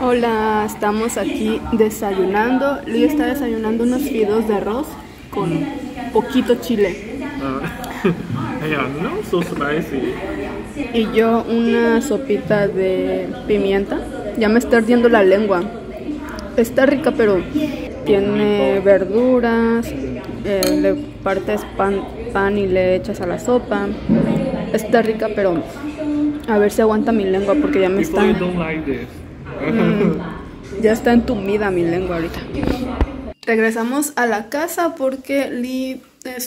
Hola, estamos aquí desayunando. Lee está desayunando unos fideos de arroz con poquito chile. Yeah, no so spicy. Y yo una sopita de pimienta. Ya me está ardiendo la lengua. Está rica, pero tiene verduras. Le partes pan y le echas a la sopa. Está rica, pero a ver si aguanta mi lengua porque ya me está... Don't like this. Ya está entumida mi lengua ahorita. Regresamos a la casa porque Lee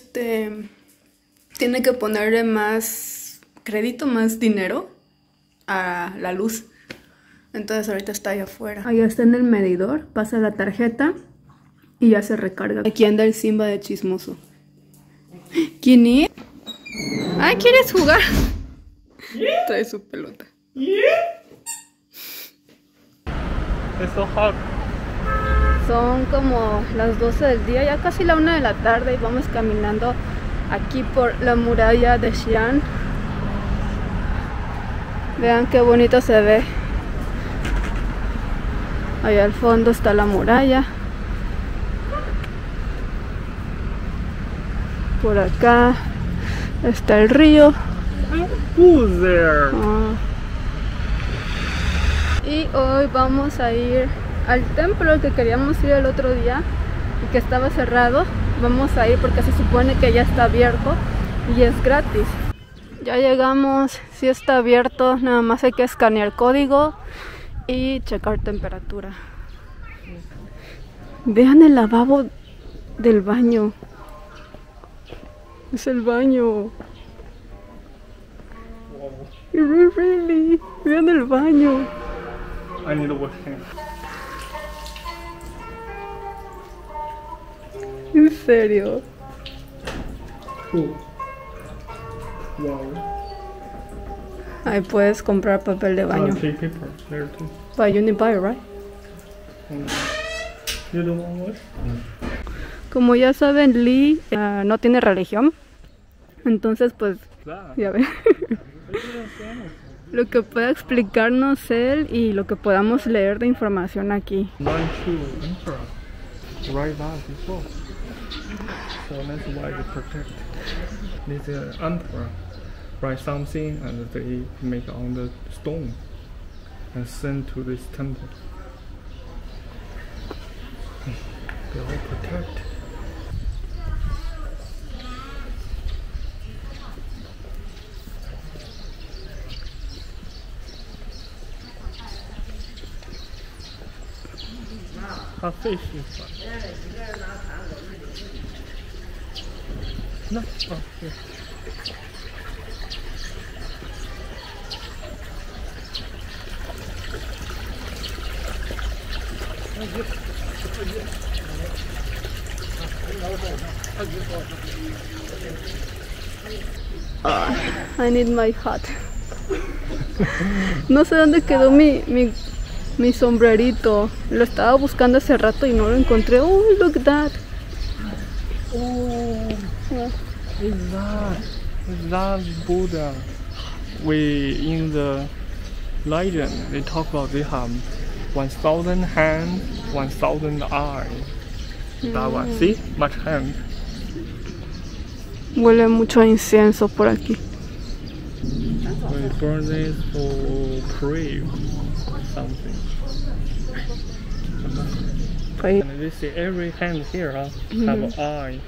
tiene que ponerle más crédito, más dinero a la luz. Entonces ahorita está allá afuera. Ahí está en el medidor, pasa la tarjeta y ya se recarga. Aquí anda el Simba de chismoso. ¿Quién es? ¡Ay, quieres jugar! Trae su pelota. It's so hot. Son como las 12 del día, ya casi la 1 de la tarde, y vamos caminando aquí por la muralla de Xi'an. Vean qué bonito se ve. Allá al fondo está la muralla. Por acá está el río. Who's there? Y hoy vamos a ir al templo al que queríamos ir el otro día y que estaba cerrado. Vamos a ir porque se supone que ya está abierto y es gratis. Ya llegamos, sí está abierto, nada más hay que escanear código y checar temperatura. Vean el lavabo del baño. Es el baño. Really, vean el baño. I need to wash hands. ¿En serio? Cool. Wow. Ahí puedes comprar papel de baño. Paper there too. But you need buy, right? You don't want wash? Como ya saben, Lee no tiene religión. Entonces, pues, ya ven. Lo que pueda explicarnos él y lo que podamos leer de información aquí. Right now before. So that's why they protect. This emperor write something and they make on the stone and send to this temple. They all protect. A fish is fun. No, oh, yeah. I need my hat. No sé dónde quedó mi sombrerito. Lo estaba buscando hace rato y no lo encontré. Oh, look at that. Oh, is that Buddha? In the legend, they talk about they have 1,000 hands, 1,000 eyes. That one, see, much hand. Huele mucho a incienso por aquí. We burn this for pray something. And you see every hand here have an eye.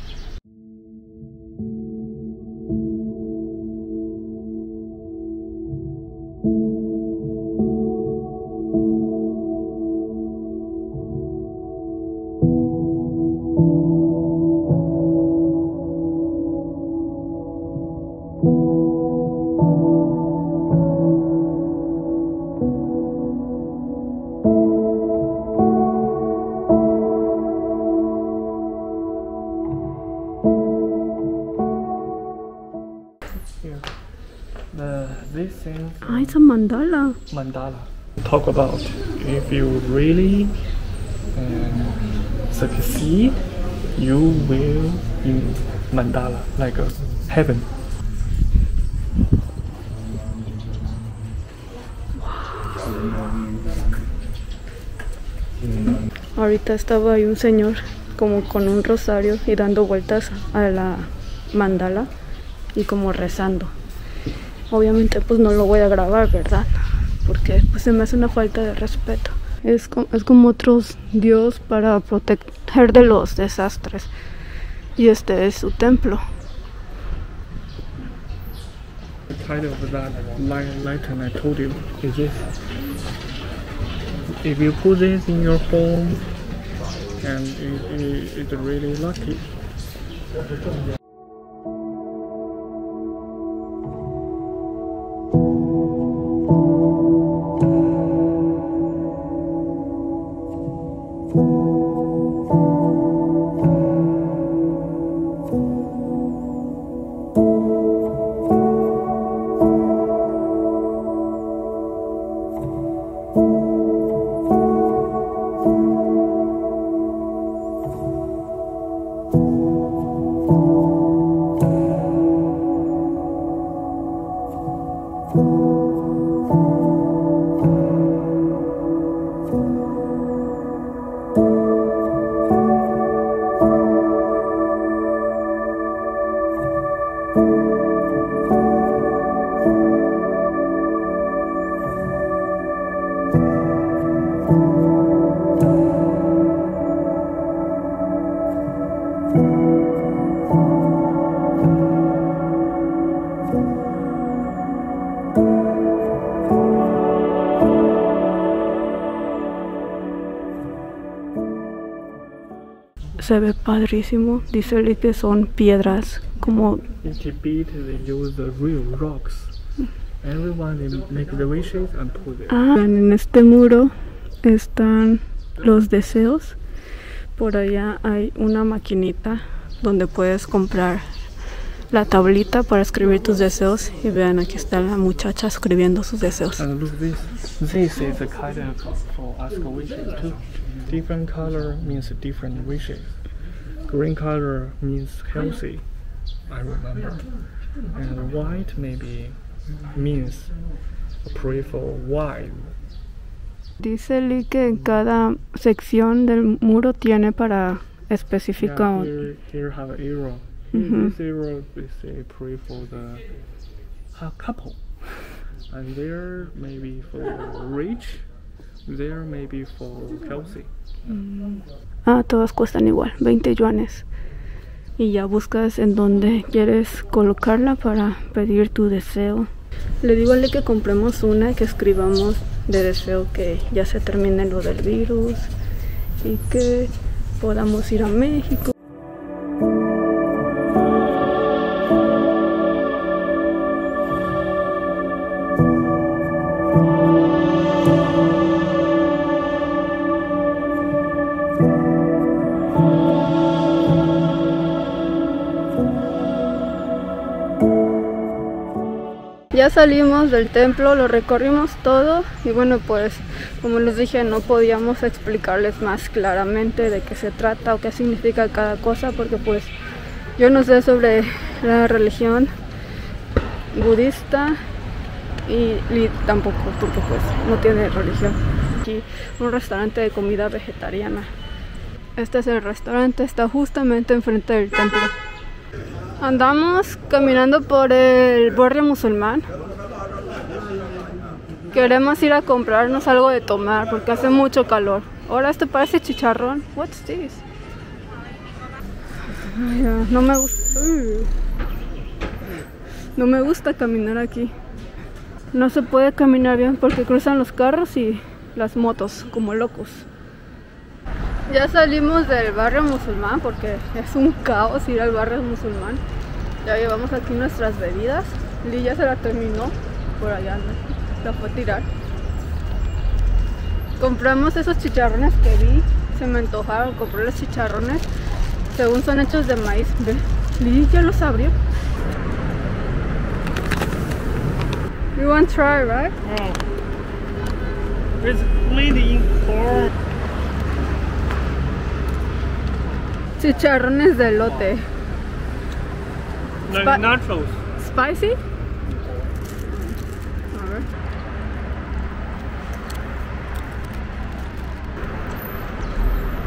This thing. Ah, it's a mandala. Mandala. Talk about if you really succeed, you will in mandala like a heaven. Ahorita estaba ahí un señor como con un rosario y dando vueltas a la mandala y como rezando. Obviamente pues no lo voy a grabar, ¿verdad? Porque pues se me hace una falta de respeto. Es como otro dios para proteger de los desastres. Y este es su templo. Kind of that lantern I told you is this. If you put this in your home, and it's really lucky. Se ve padrísimo. Dice que son piedras como... In Tibet, they use the real rocks. Everyone they make the wishes and put it. En este muro están los deseos. Por allá hay una maquinita donde puedes comprar la tablita para escribir tus deseos. Y vean, aquí está la muchacha escribiendo sus deseos. And look this. This is a kind of for ask wishes too. Different color means different wishes. Green color means healthy, I remember. And white maybe means pray for wife. Dice Lee que en cada sección del muro tiene para especificar. Yeah, here have an arrow. This arrow we say pray for the couple. And there maybe for rich. There maybe for healthy. Todas cuestan igual, 20 yuanes. Y ya buscas en dónde quieres colocarla para pedir tu deseo. Le digo a Lee que compremos una y que escribamos de deseo que ya se termine lo del virus y que podamos ir a México. Ya salimos del templo, lo recorrimos todo y bueno, pues como les dije, no podíamos explicarles más claramente de qué se trata o qué significa cada cosa, porque pues yo no sé sobre la religión budista y tampoco, porque pues no tiene religión. Aquí un restaurante de comida vegetariana. Este es el restaurante, está justamente enfrente del templo. Andamos caminando por el barrio musulmán. Queremos ir a comprarnos algo de tomar porque hace mucho calor. Ahora esto parece chicharrón. What's this? No me gusta. No me gusta caminar aquí. No se puede caminar bien porque cruzan los carros y las motos como locos. Ya salimos del barrio musulmán porque es un caos ir al barrio musulmán. Ya llevamos aquí nuestras bebidas. Lee ya se la terminó por allá, la fue a tirar. Compramos esos chicharrones que vi, se me antojaron. Compré los chicharrones, según son hechos de maíz. Ve, Lee ya los abrió. You want to try, right? It's bleeding or Chicharrones de elote. like nachos. Spicy? A ver.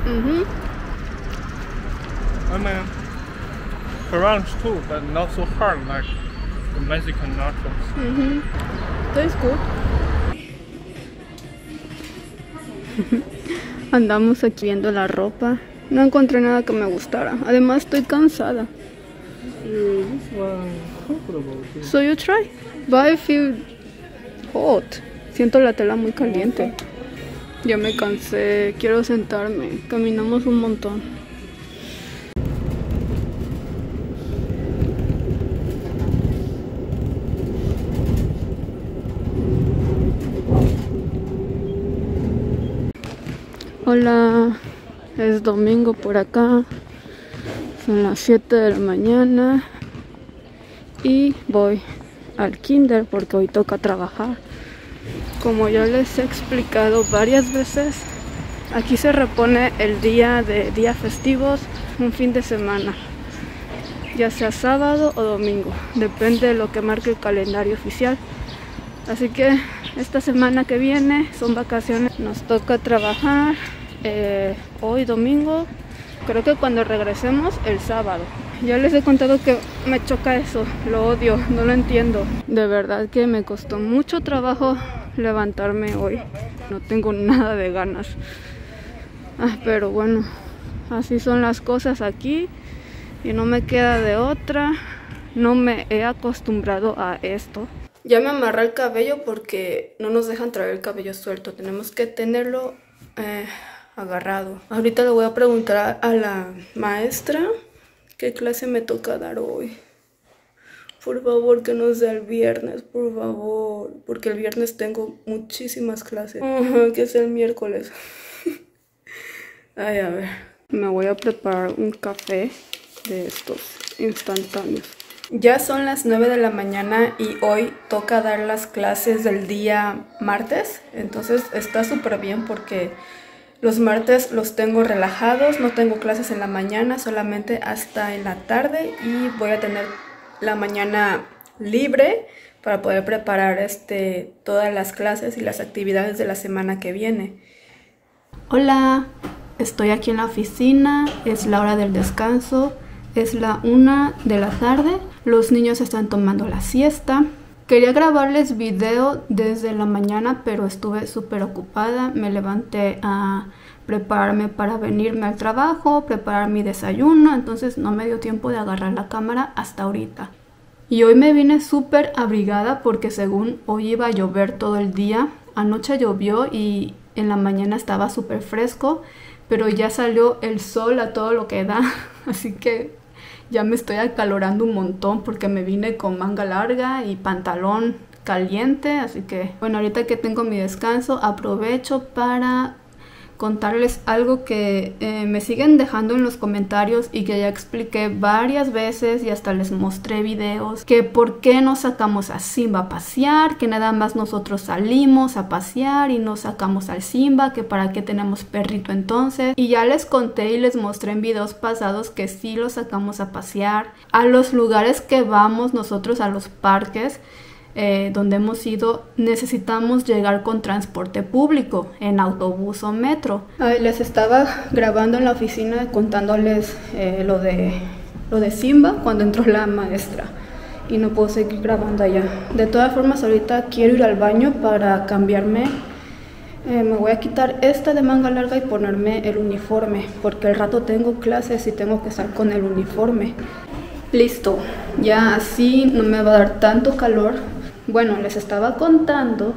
I mean, crunch too, but not so hard like the Mexican nachos. Tastes good. Andamos aquí viendo la ropa. No encontré nada que me gustara. Además estoy cansada. This one comfortable too. So you try? But I feel hot. Siento la tela muy caliente. Ya me cansé. Quiero sentarme. Caminamos un montón. Hola, es domingo por acá, son las 7 de la mañana y voy al kinder porque hoy toca trabajar. Como ya les he explicado varias veces, aquí se repone el día de días festivos, un fin de semana, ya sea sábado o domingo, depende de lo que marque el calendario oficial. Así que esta semana que viene son vacaciones, nos toca trabajar hoy domingo, creo que cuando regresemos el sábado. Ya les he contado que me choca eso, lo odio, no lo entiendo. De verdad que me costó mucho trabajo levantarme hoy, no tengo nada de ganas. Pero bueno, así son las cosas aquí y no me queda de otra, no me he acostumbrado a esto. Ya me amarré el cabello porque no nos dejan traer el cabello suelto, tenemos que tenerlo agarrado. Ahorita le voy a preguntar a la maestra qué clase me toca dar hoy. Por favor, que no sea el viernes, por favor, porque el viernes tengo muchísimas clases. Que sea el miércoles. Ay, a ver. Me voy a preparar un café de estos instantáneos. Ya son las 9 de la mañana y hoy toca dar las clases del día martes. Entonces está súper bien porque los martes los tengo relajados, no tengo clases en la mañana, solamente hasta en la tarde, y voy a tener la mañana libre para poder preparar todas las clases y las actividades de la semana que viene. Hola, estoy aquí en la oficina, es la hora del descanso, es la 1 de la tarde, los niños están tomando la siesta. Quería grabarles video desde la mañana, pero estuve súper ocupada. Me levanté a prepararme para venirme al trabajo, preparar mi desayuno, entonces no me dio tiempo de agarrar la cámara hasta ahorita. Y hoy me vine súper abrigada porque según hoy iba a llover todo el día. Anoche llovió y en la mañana estaba súper fresco, pero ya salió el sol a todo lo que da, así que ya me estoy acalorando un montón porque me vine con manga larga y pantalón caliente. Así que bueno, ahorita que tengo mi descanso aprovecho para contarles algo que me siguen dejando en los comentarios y que ya expliqué varias veces y hasta les mostré videos, que por qué no sacamos a Simba a pasear, que nada más nosotros salimos a pasear y no sacamos al Simba, que para qué tenemos perrito entonces. Y ya les conté y les mostré en videos pasados que sí lo sacamos a pasear. A los lugares que vamos nosotros, a los parques donde hemos ido, necesitamos llegar con transporte público, en autobús o metro. Les estaba grabando en la oficina contándoles lo de Simba cuando entró la maestra y no puedo seguir grabando allá. De todas formas, ahorita quiero ir al baño para cambiarme. Me voy a quitar esta de manga larga y ponerme el uniforme porque al rato tengo clases y tengo que estar con el uniforme. Listo, ya así no me va a dar tanto calor. Bueno, les estaba contando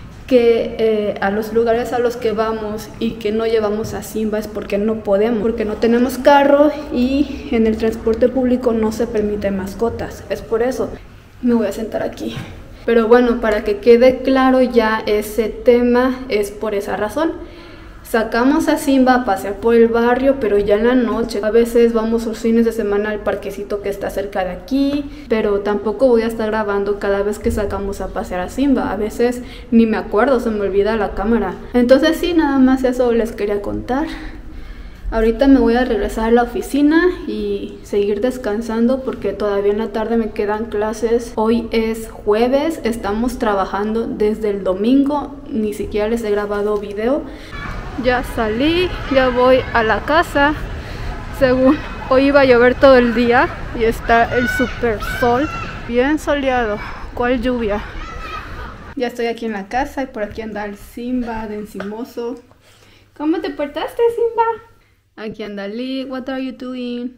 que a los lugares a los que vamos y que no llevamos a Simba es porque no podemos, porque no tenemos carro y en el transporte público no se permite mascotas. Es por eso. Me voy a sentar aquí. Pero bueno, para que quede claro ya ese tema, es por esa razón. Sacamos a Simba a pasear por el barrio, pero ya en la noche. A veces vamos los fines de semana al parquecito que está cerca de aquí, pero tampoco voy a estar grabando cada vez que sacamos a pasear a Simba. A veces ni me acuerdo, se me olvida la cámara. Entonces sí, nada más eso les quería contar. Ahorita me voy a regresar a la oficina y seguir descansando porque todavía en la tarde me quedan clases. Hoy es jueves, estamos trabajando desde el domingo, ni siquiera les he grabado video. Ya salí, ya voy a la casa. Según hoy iba a llover todo el día y está el super sol. Bien soleado. ¿Cuál lluvia? Ya estoy aquí en la casa y por aquí anda el Simba de encimoso. ¿Cómo te portaste, Simba? Aquí anda Lee. What are you doing?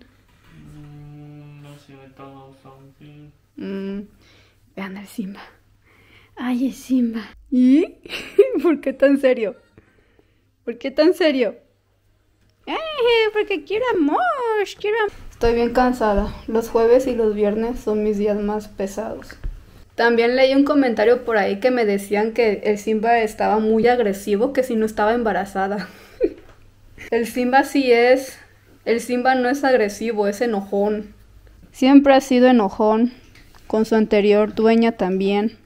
Vean al Simba. Ay, es Simba. ¿Y? ¿Por qué tan serio? ¿Por qué tan serio? Porque quiero amor, Estoy bien cansada. Los jueves y los viernes son mis días más pesados. También leí un comentario por ahí que me decían que el Simba estaba muy agresivo, que si no estaba embarazada. El Simba sí es. El Simba no es agresivo, es enojón. Siempre ha sido enojón. Con su anterior dueña también.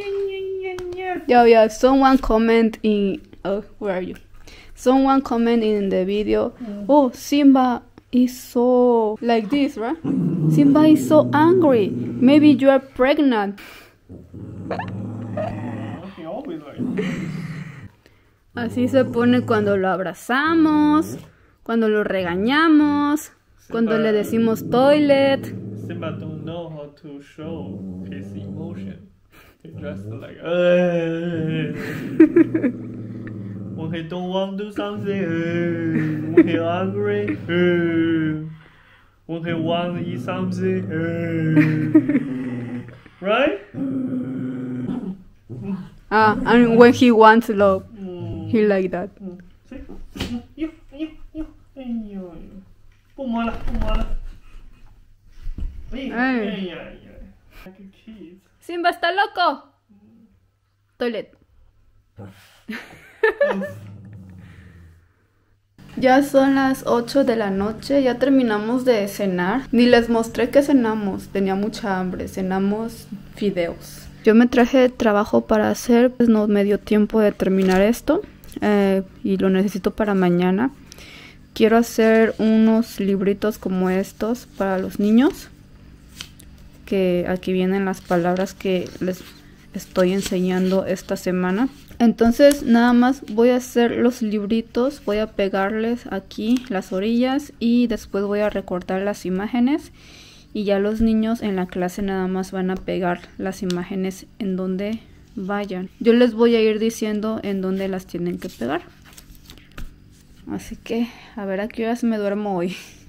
Yeah, someone comment in... Oh, where are you? Someone comment in the video. Oh, Simba is so... like this, right? Simba is so angry. Maybe you are pregnant. Así se pone cuando lo abrazamos, cuando lo regañamos, cuando le decimos toilet. Simba don't know how to show his emotion. He just like when he don't want to do something, when he angry, when he want to eat something, right? And when he wants love, he like that. Simba está loco. Toilet. Ya son las 8 de la noche, ya terminamos de cenar. Ni les mostré que cenamos, tenía mucha hambre, cenamos fideos. Yo me traje trabajo para hacer, pues no me dio tiempo de terminar esto y lo necesito para mañana. Quiero hacer unos libritos como estos para los niños, que aquí vienen las palabras que les estoy enseñando esta semana. Entonces nada más voy a hacer los libritos, voy a pegarles aquí las orillas y después voy a recortar las imágenes y ya los niños en la clase nada más van a pegar las imágenes en donde vayan. Yo les voy a ir diciendo en dónde las tienen que pegar. Así que a ver a qué horas me duermo hoy.